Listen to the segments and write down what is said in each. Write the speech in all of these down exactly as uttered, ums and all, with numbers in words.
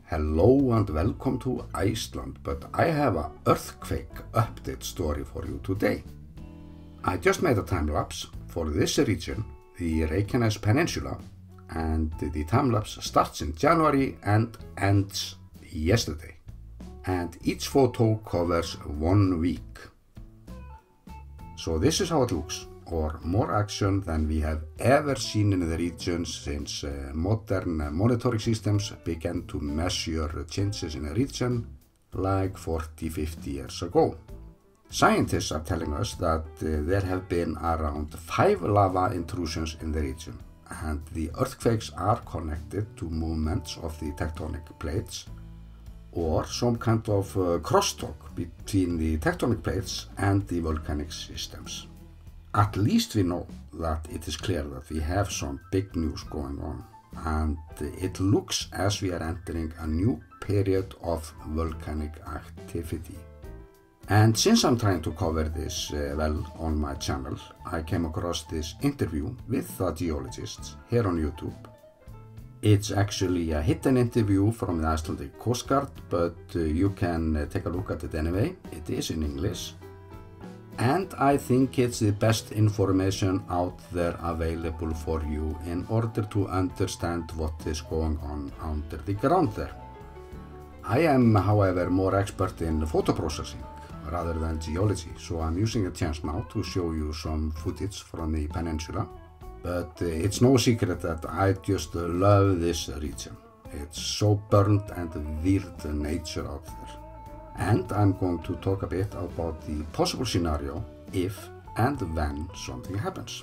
Hello and welcome to Iceland, but I have an earthquake update story for you today. I just made a time-lapse for this region, the Reykjanes Peninsula, and the time-lapse starts in January and ends yesterday. And each photo covers one week. So this is how it looks, or more action than we have ever seen in the region since uh, modern uh, monitoring systems began to measure changes in the region like forty to fifty years ago. Scientists are telling us that uh, there have been around five lava intrusions in the region, and the earthquakes are connected to movements of the tectonic plates or some kind of uh, crosstalk between the tectonic plates and the volcanic systems. At least we know that it is clear that we have some big news going on, and it looks as we are entering a new period of volcanic activity. And since I'm trying to cover this uh, well on my channel, I came across this interview with the geologists here on YouTube. It's actually a hidden interview from the Icelandic Coast Guard, but uh, you can uh, take a look at it anyway. It is in English. And I think it's the best information out there available for you in order to understand what is going on under the ground there. I am, however, more expert in photo processing rather than geology, so I'm using a chance now to show you some footage from the peninsula. But uh, it's no secret that I just love this region. It's so burnt and weird nature out there. And I'm going to talk a bit about the possible scenario if and when something happens.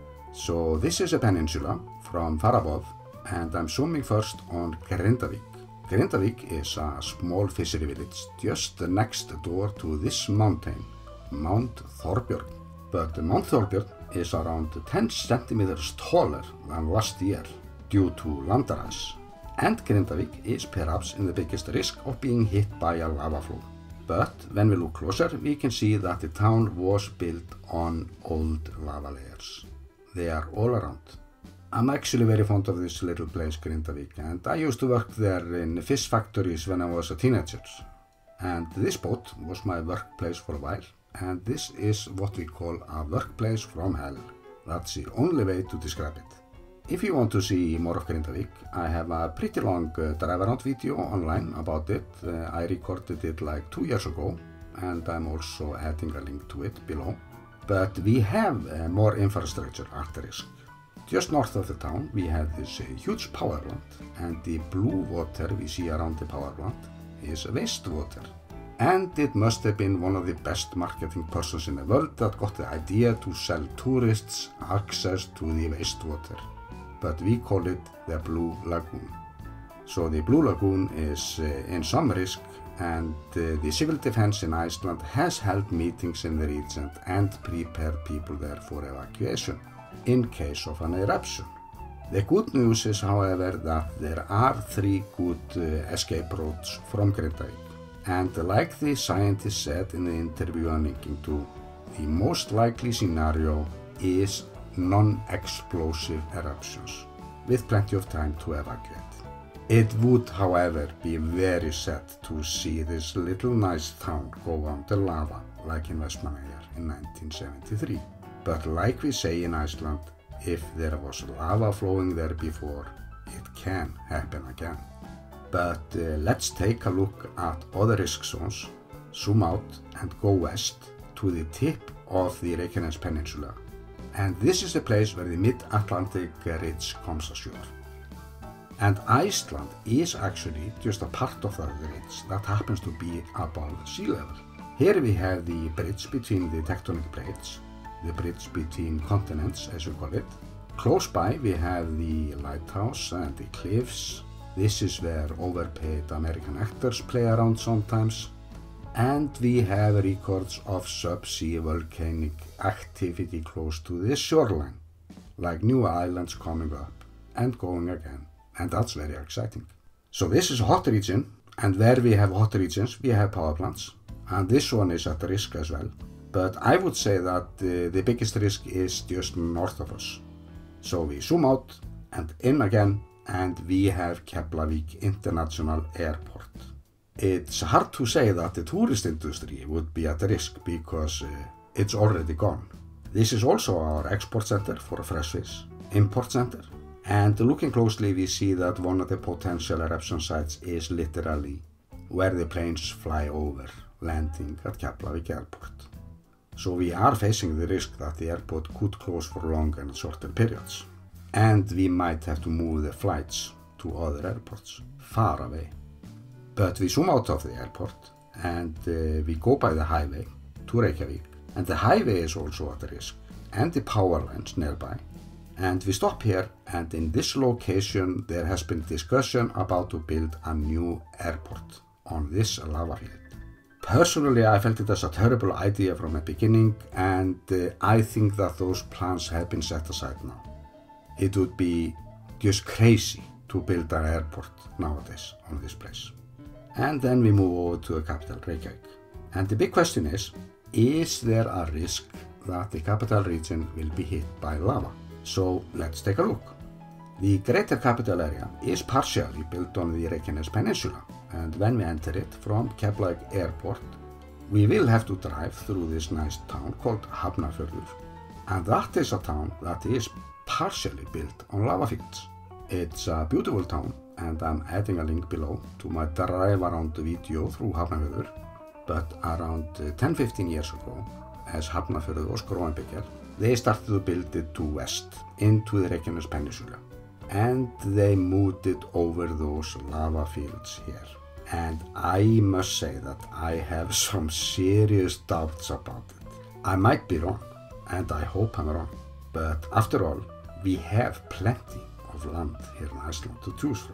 So this is a peninsula from far above, and I'm zooming first on Grindavík. Grindavík is a small fishery village just next door to this mountain, Mount Thorbjörn. But Mount Thorbjörn is around ten centimeters taller than last year due to landarise. And Grindavík is perhaps in the biggest risk of being hit by a lava flow. But when we look closer, we can see that the town was built on old lava layers. They are all around. I'm actually very fond of this little place, Grindavík, and I used to work there in fish factories when I was a teenager. And this boat was my workplace for a while, and this is what we call a workplace from hell. That's the only way to describe it. If you want to see more of Grindavík, I have a pretty long uh, drive around video online about it. Uh, I recorded it like two years ago, and I'm also adding a link to it below. But we have uh, more infrastructure at risk. Just north of the town we have this uh, huge power plant, and the blue water we see around the power plant is wastewater. And it must have been one of the best marketing persons in the world that got the idea to sell tourists access to the wastewater. But we call it the Blue Lagoon. So the Blue Lagoon is uh, in some risk, and uh, the civil defense in Iceland has held meetings in the region and prepared people there for evacuation in case of an eruption. The good news is, however, that there are three good uh, escape routes from Grindavík. And like the scientist said in the interview I'm linking to, the most likely scenario is non-explosive eruptions, with plenty of time to evacuate. It would, however, be very sad to see this little nice town go under lava, like in Vestmannaeyjar in nineteen seventy-three. But like we say in Iceland, if there was lava flowing there before, it can happen again. But uh, let's take a look at other risk zones, zoom out and go west to the tip of the Reykjanes Peninsula. And this is the place where the mid-Atlantic ridge comes ashore. And Iceland is actually just a part of that ridge that happens to be above sea level. Here we have the bridge between the tectonic plates, the bridge between continents as we call it. Close by we have the lighthouse and the cliffs. This is where overpaid American actors play around sometimes. And we have records of subsea volcanic activity close to this shoreline, like new islands coming up and going again, and that's very exciting. So this is a hot region, and where we have hot regions, we have power plants, and this one is at risk as well. But I would say that uh, the biggest risk is just north of us. So we zoom out and in again and we have Keflavík International Airport. It's hard to say that the tourist industry would be at risk because uh, it's already gone. This is also our export center for fresh fish, import center, and looking closely we see that one of the potential eruption sites is literally where the planes fly over, landing at Keflavík Airport. So we are facing the risk that the airport could close for long and shorter periods. And we might have to move the flights to other airports, far away. But we zoom out of the airport and uh, we go by the highway to Reykjavík. And the highway is also at risk, and the power lines nearby. And we stop here, and in this location there has been discussion about to build a new airport on this lava field. Personally, I felt it as a terrible idea from the beginning, and uh, I think that those plans have been set aside now. It would be just crazy to build an airport nowadays on this place. And then we move over to the capital, Reykjavík. And the big question is, is there a risk that the capital region will be hit by lava? So let's take a look. The greater capital area is partially built on the Reykjanes Peninsula, and when we enter it from Keflavík Airport, we will have to drive through this nice town called Hafnarfjörður, and that is a town that is partially built on lava fields. It's a beautiful town, and I'm adding a link below to my drive around video through Hafnarfjörður, but around ten to fifteen years ago, as Hafnarfjörður was growing bigger, they started to build it to west, into the Reykjanes Peninsula, and they moved it over those lava fields here. And I must say that I have some serious doubts about it. I might be wrong, and I hope I'm wrong, but after all, we have plenty of land here in Iceland to choose from.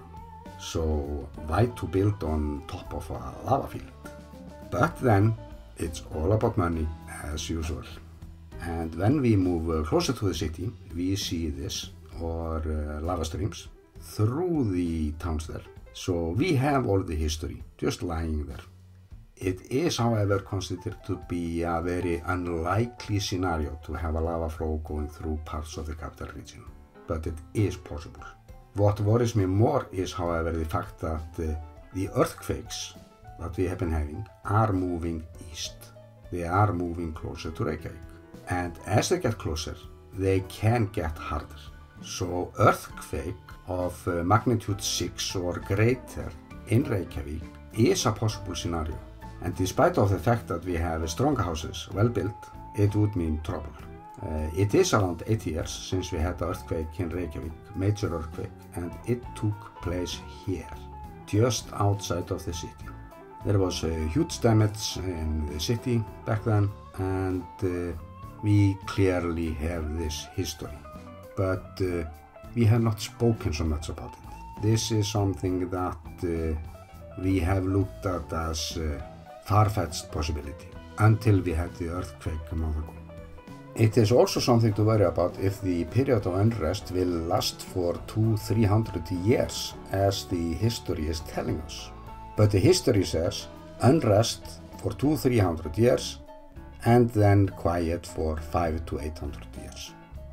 So why to build on top of a lava field? But then, it's all about money as usual. And when we move closer to the city, we see this, or uh, lava streams, through the towns there. So we have all the history just lying there. It is, however, considered to be a very unlikely scenario to have a lava flow going through parts of the capital region, but it is possible. What worries me more is, however, the fact that uh, the earthquakes that we have been having are moving east. They are moving closer to Reykjavík. And as they get closer, they can get harder. So earthquake of uh, magnitude six or greater in Reykjavík is a possible scenario. And despite of the fact that we have strong houses, well built, it would mean trouble. Uh, it is around eighty years since we had an earthquake in Reykjavík, major earthquake, and it took place here, just outside of the city. There was a huge damage in the city back then, and uh, we clearly have this history. But uh, we have not spoken so much about it. This is something that uh, we have looked at as a far-fetched possibility until we had the earthquake a month ago. It is also something to worry about if the period of unrest will last for two to three hundred years, as the history is telling us. But the history says unrest for two to three hundred years and then quiet for five to eight hundred years.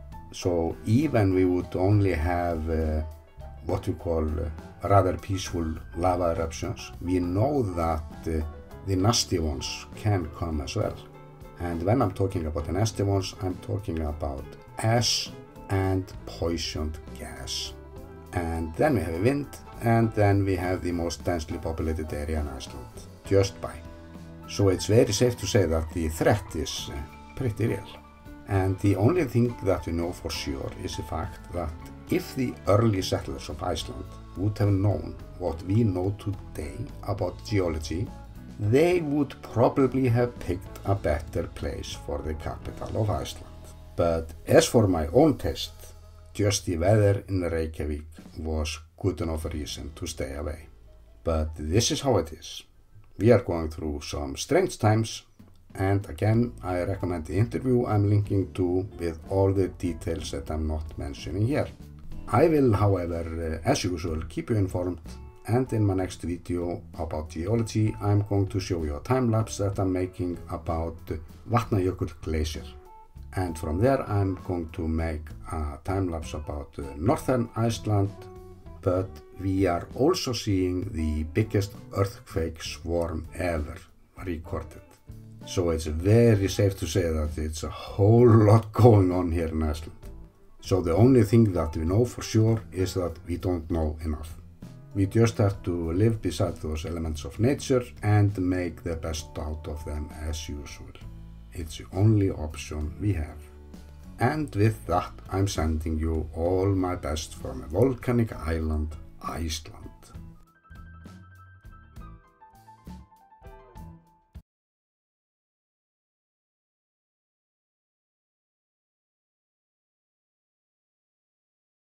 So even we would only have uh, what we call uh, rather peaceful lava eruptions, we know that uh, the nasty ones can come as well. And when I'm talking about the nasty ones, I'm talking about ash and poisoned gas. And then we have wind, and then we have the most densely populated area in Iceland, just by. So it's very safe to say that the threat is uh, pretty real. And the only thing that we know for sure is the fact that if the early settlers of Iceland would have known what we know today about geology, they would probably have picked a better place for the capital of Iceland. But as for my own taste, just the weather in Reykjavík was good enough reason to stay away. But this is how it is. We are going through some strange times, and again I recommend the interview I'm linking to with all the details that I'm not mentioning here. I will, however, uh, as usual, keep you informed. And in my next video about geology, I'm going to show you a time-lapse that I'm making about Vatnajökull Glacier. And from there I'm going to make a time-lapse about northern Iceland, but we are also seeing the biggest earthquake swarm ever recorded. So it's very safe to say that it's a whole lot going on here in Iceland. So the only thing that we know for sure is that we don't know enough. We just have to live beside those elements of nature and make the best out of them as usual. It's the only option we have. And with that, I'm sending you all my best from a volcanic island, Iceland.